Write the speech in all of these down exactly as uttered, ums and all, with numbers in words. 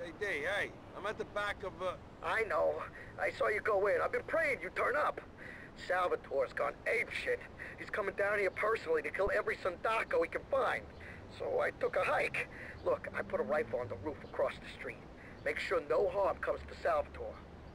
Hey, D, hey, I'm at the back of, uh... I know. I saw you go in. I've been praying you turn up. Salvatore's gone apeshit. He's coming down here personally to kill every Sindacco he can find. So I took a hike. Look, I put a rifle on the roof across the street. Make sure no harm comes to Salvatore.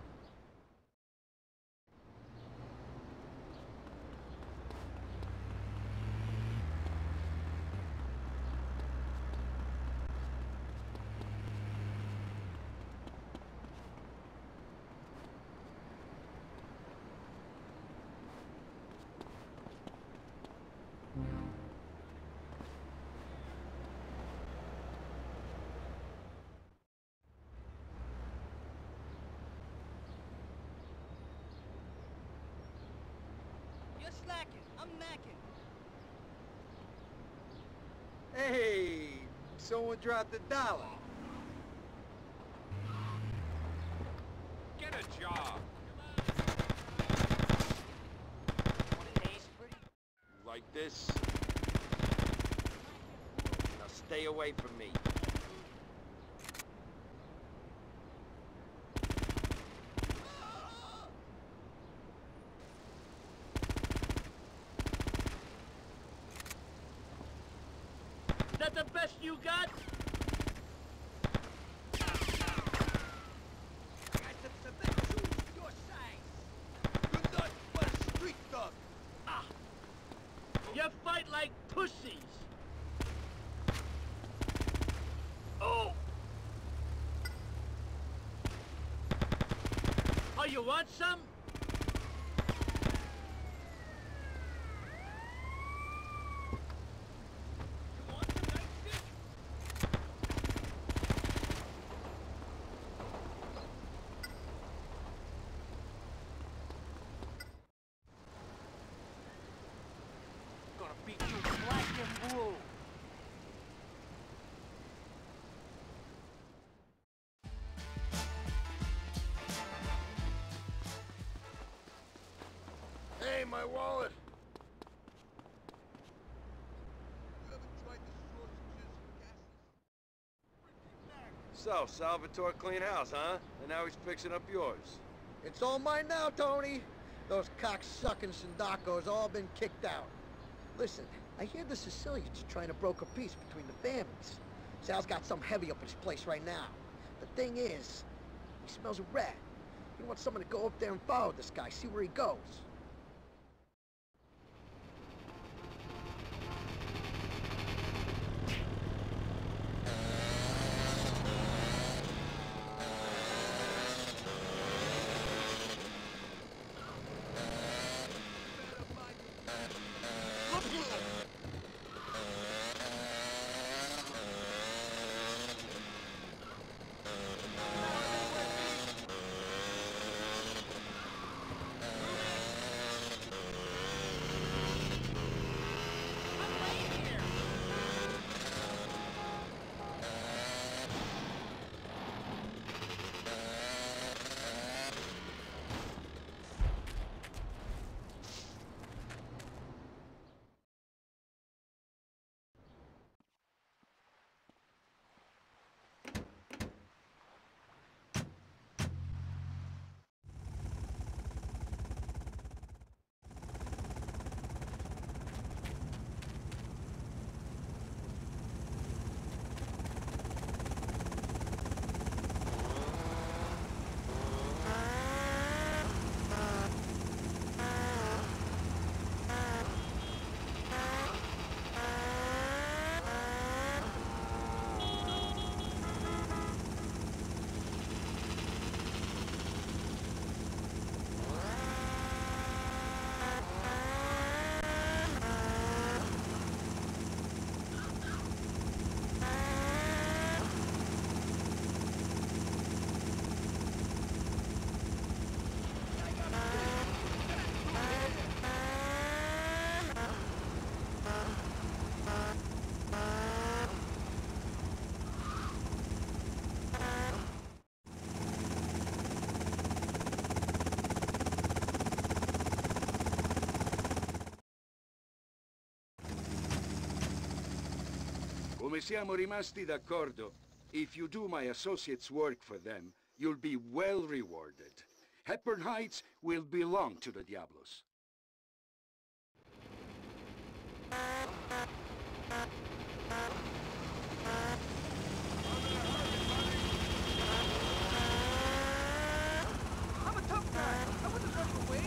You're slacking. I'm macking. Hey, someone dropped a dollar. Get a job. Like this? Now stay away from me. Is that the best you got? You fight like pussies! Oh! Oh, you want some? You want some nice shit? Gonna beat you black and blue. Hey, my wallet! So, Salvatore clean house, huh? And now he's fixing up yours. It's all mine now, Tony. Those cocksucking Sindaccos all been kicked out. Listen, I hear the Sicilians are trying to broker peace between the families. Sal's got some heavy up at his place right now. The thing is, he smells a rat. He wants someone to go up there and follow this guy, see where he goes. Come siamo rimasti d'accordo, If you do my associates' work for them, you'll be well rewarded. Hepburn Heights will belong to the Diablos. I'm a tough guy. I wouldn't run away.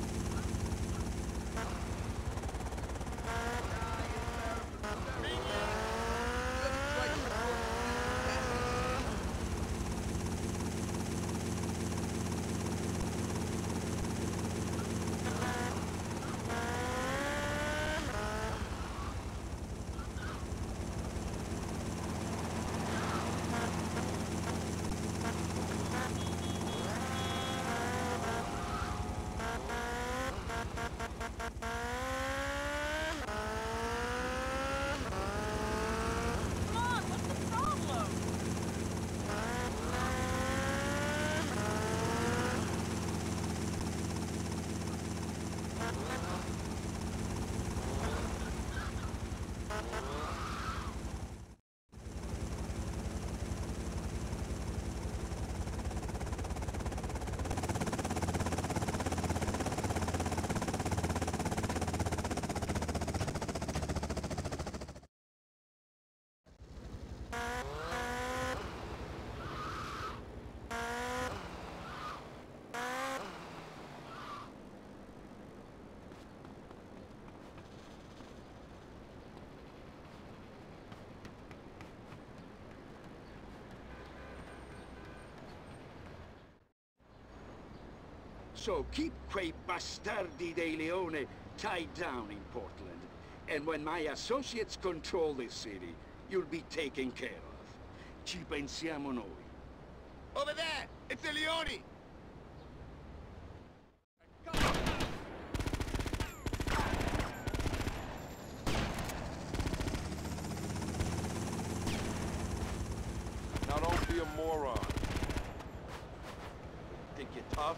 So keep quei bastardi dei Leone tied down in Portland. And when my associates control this city, you'll be taken care of. Ci pensiamo noi. Over there! It's the Leone! Now don't be a moron. Think you're tough?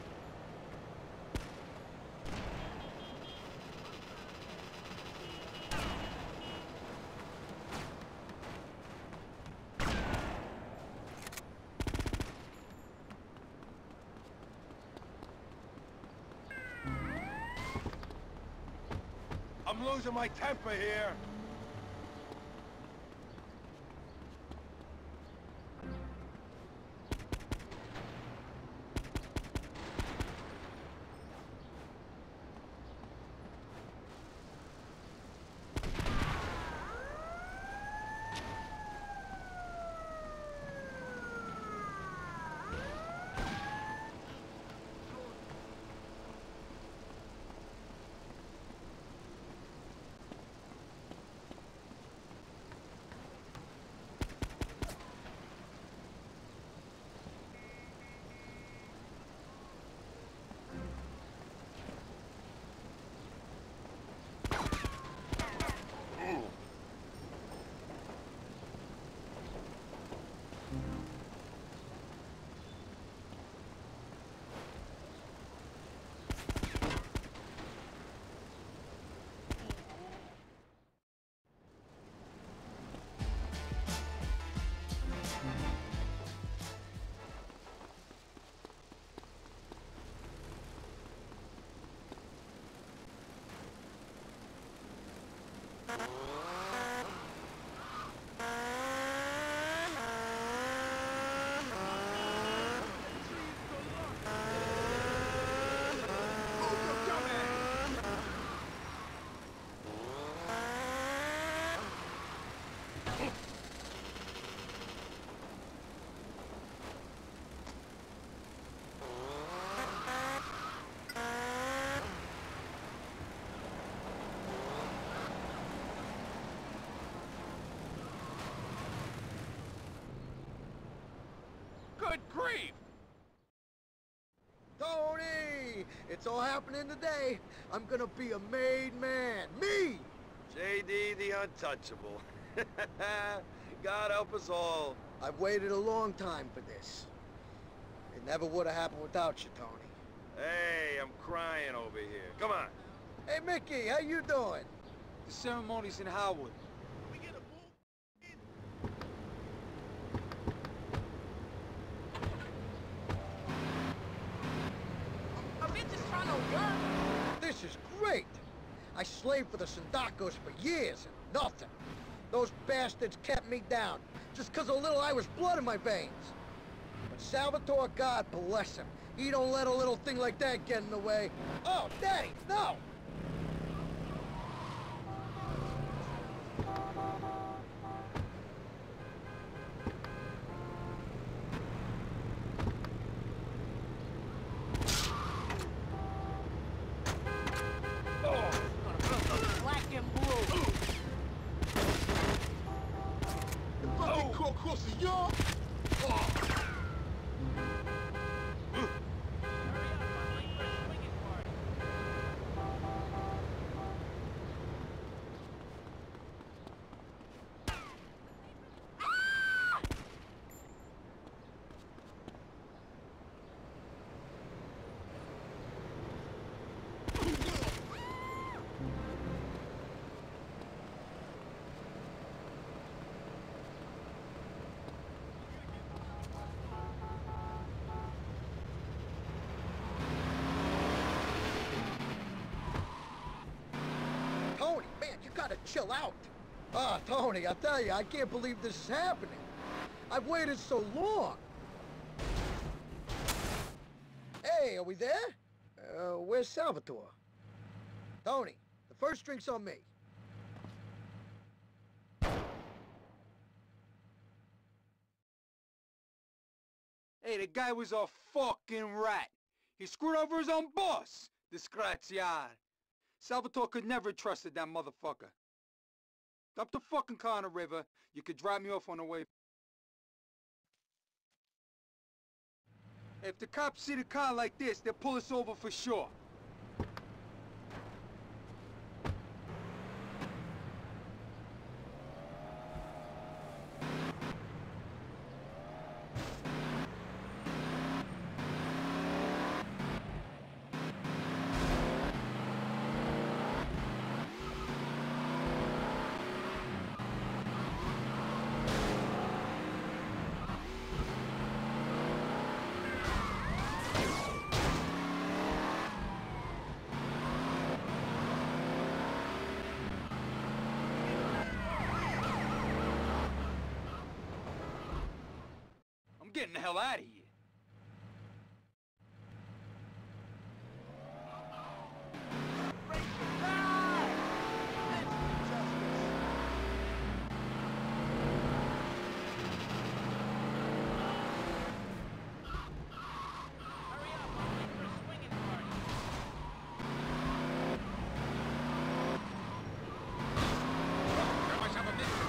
I'm losing my temper here. Good grief! Tony! It's all happening today. I'm gonna be a made man. Me! J D the Untouchable. God help us all. I've waited a long time for this. It never would have happened without you, Tony. Hey, I'm crying over here. Come on. Hey, Mickey, how you doing? The ceremony's in Howard. great. I slaved for the Sindacos for years and nothing. Those bastards kept me down, just 'cause a little Irish blood in my veins. But Salvatore, God bless him, he don't let a little thing like that get in the way. Oh, Daddy, no! Black and blue. The fucking court course is yours? Oh. Hurry up, I'm late for a swinging party. Tony, man, you gotta chill out. Ah, Tony, I tell you, I can't believe this is happening. I've waited so long. Hey, are we there? Uh, where's Salvatore? Tony, the first drink's on me. Hey, the guy was a fucking rat. He screwed over his own boss. Disgraziato. Salvatore could never have trusted that motherfucker. Up the fucking car on the river. You could drop me off on the way. If the cops see the car like this, they'll pull us over for sure. I'm getting the hell out of here. Hurry up, I'm late for a swinging party. Got myself a visitor.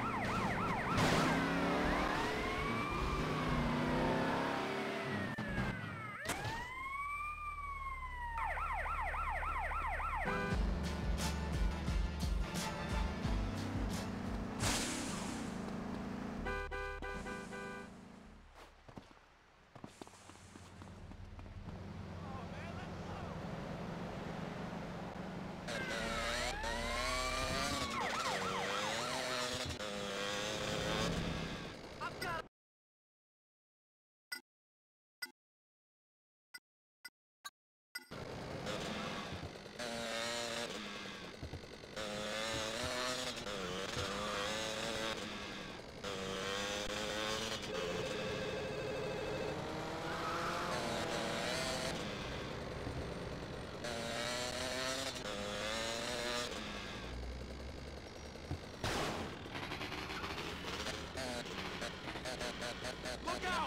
Look out!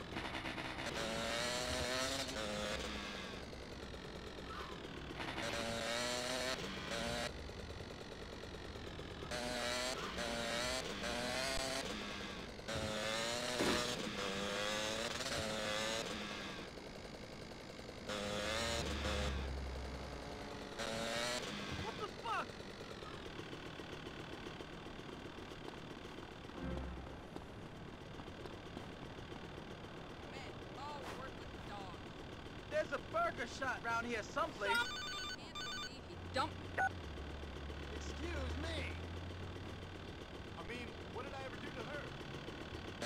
What the fuck? There's a burger shot around here someplace. Can't believe he dumped me. Excuse me. I mean, what did I ever do to her?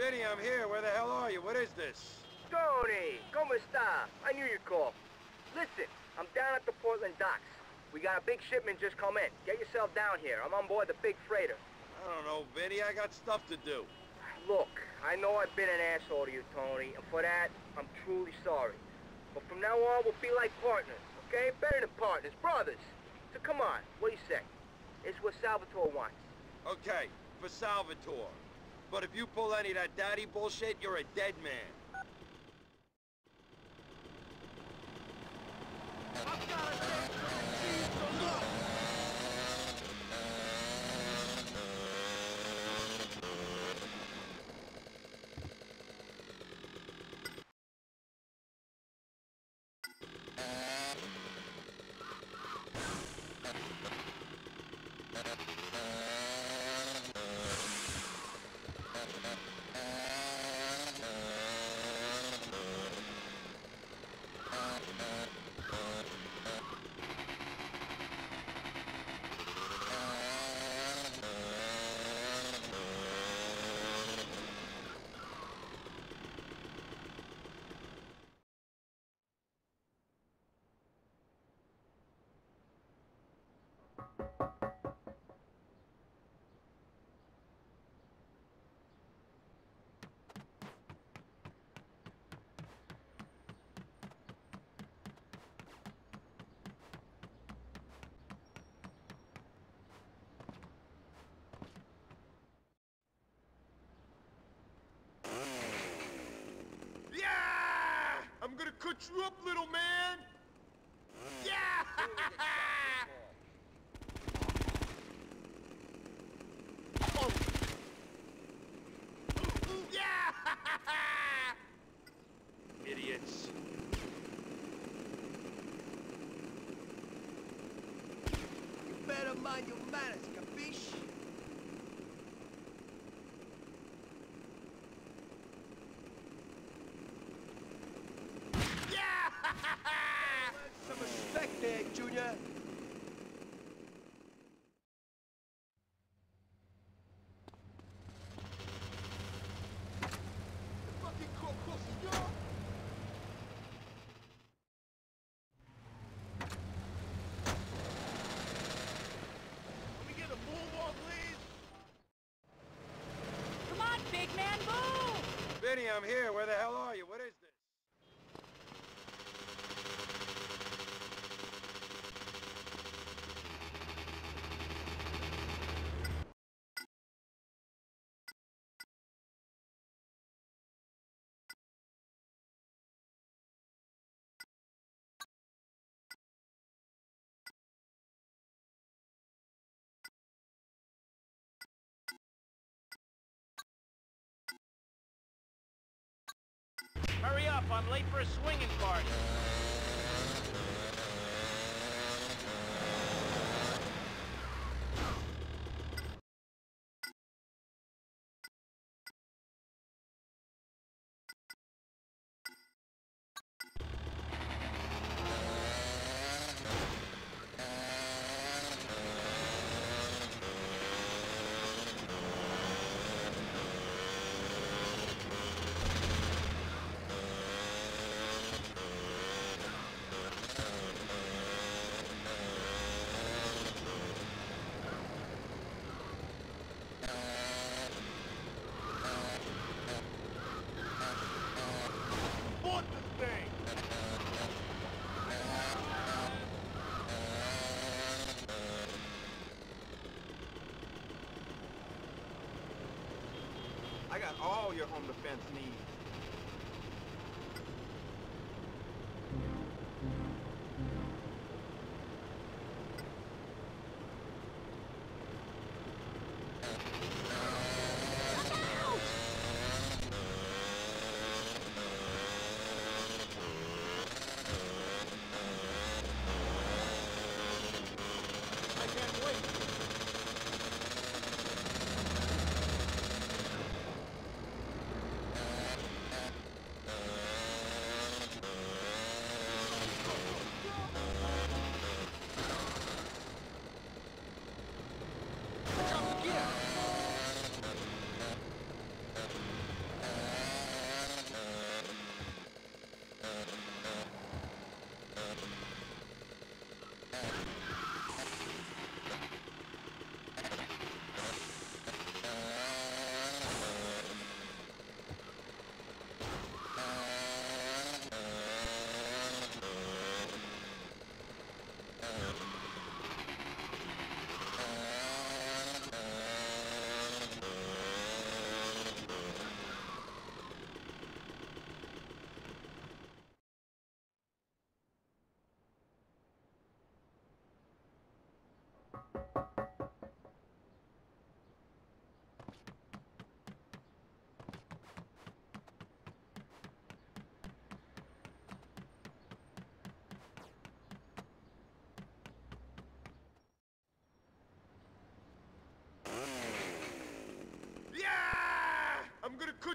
Vinny, I'm here. Where the hell are you? What is this? Tony, ¿cómo está? I knew you'd call. Listen, I'm down at the Portland docks. We got a big shipment just come in. Get yourself down here. I'm on board the big freighter. I don't know, Vinny. I got stuff to do. Look, I know I've been an asshole to you, Tony, and for that, I'm truly sorry. But from now on, we'll be like partners, okay? Better than partners, brothers. So come on, what do you say? It's what Salvatore wants. Okay, for Salvatore. But if you pull any of that daddy bullshit, you're a dead man. I've got a thing for the cheese, so look! I'm gonna cut you up, little man! Yeah! Oh. Yeah! Idiots. You better mind your manners, capiche? Some respect there, Junior. Fucking cool pussy, yo! Let me get a move on, please! Come on, big man, move! Vinny, I'm here. Where the hell are you? What is this? Hurry up, I'm late for a swinging party. Abort this thing! I got all your home defense needs. I can't wait!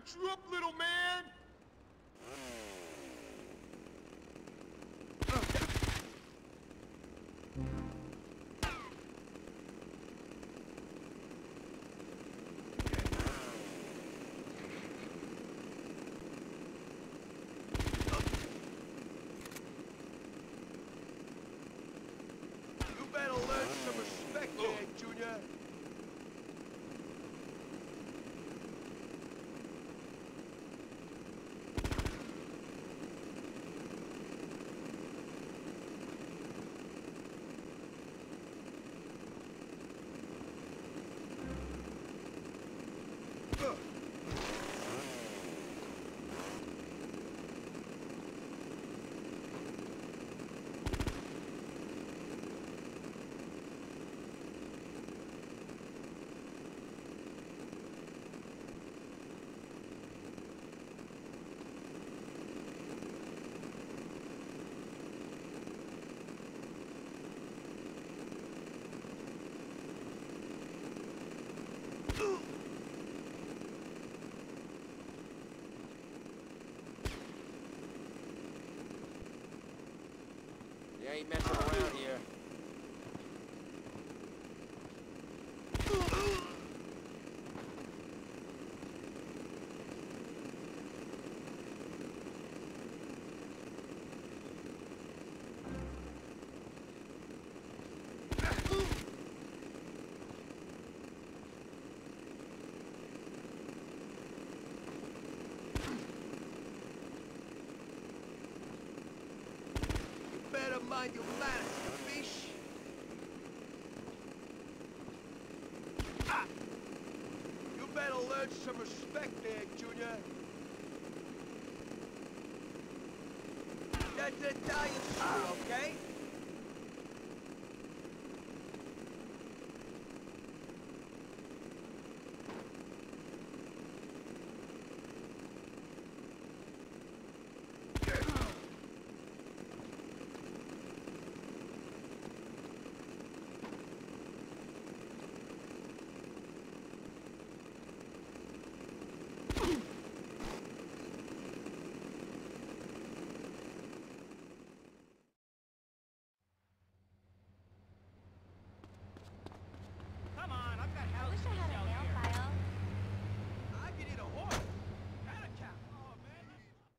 you up, little man! You better learn some respect there, Junior. You ain't messing around here. Better mind your manners, you fish. Ah! You better learn some respect there, Junior. That's Italian school, okay? Come on, I've got I houses wish I to had a sell nail here. file. I can eat a horse. And a cow. Oh, man.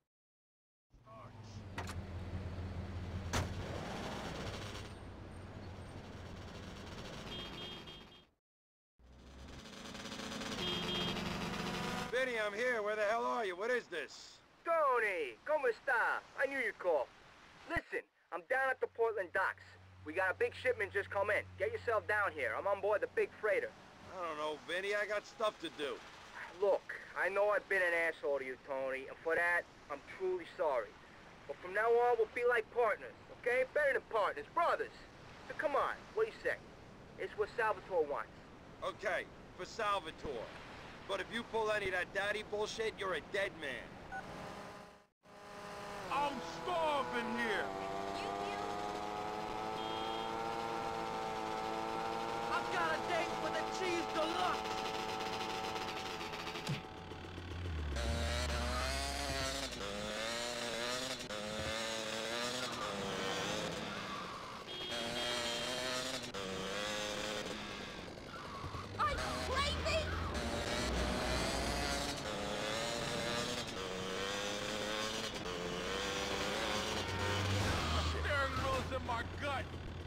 Vinny, I'm here. Where the hell are you? What is this? Tony, ¿cómo está? I knew you'd call. Listen, I'm down at the Portland docks. We got a big shipment just come in. Get yourself down here. I'm on board the big freighter. I don't know, Vinny. I got stuff to do. Look, I know I've been an asshole to you, Tony, and for that, I'm truly sorry. But from now on, we'll be like partners, okay? Better than partners, brothers. So come on, what do you say? It's what Salvatore wants. Okay, for Salvatore. But if you pull any of that daddy bullshit, you're a dead man. I'm starving here. Excuse you? I've got a date for the cheese deluxe. Are you crazy? Steering wheel's in my gut.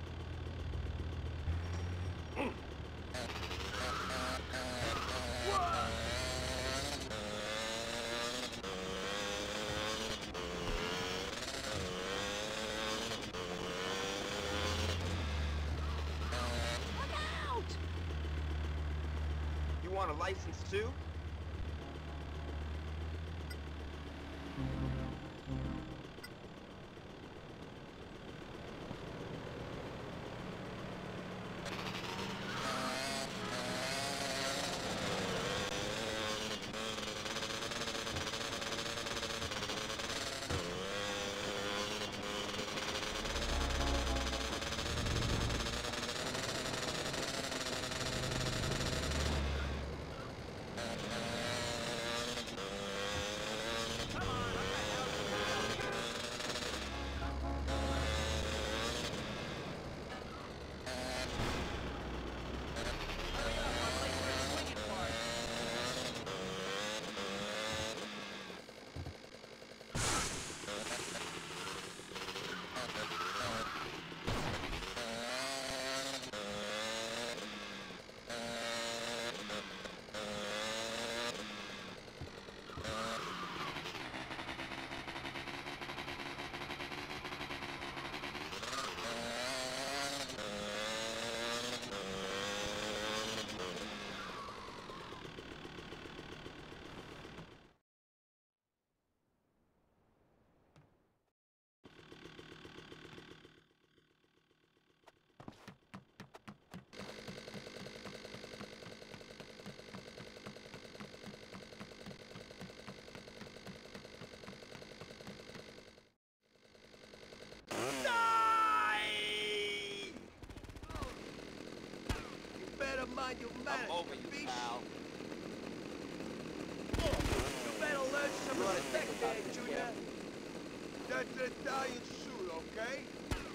Look out! You want a license too? mind your I'm manners, over you, capiche? pal. You better learn some You oughta respect think there, about this, Junior. That's an Italian suit, okay?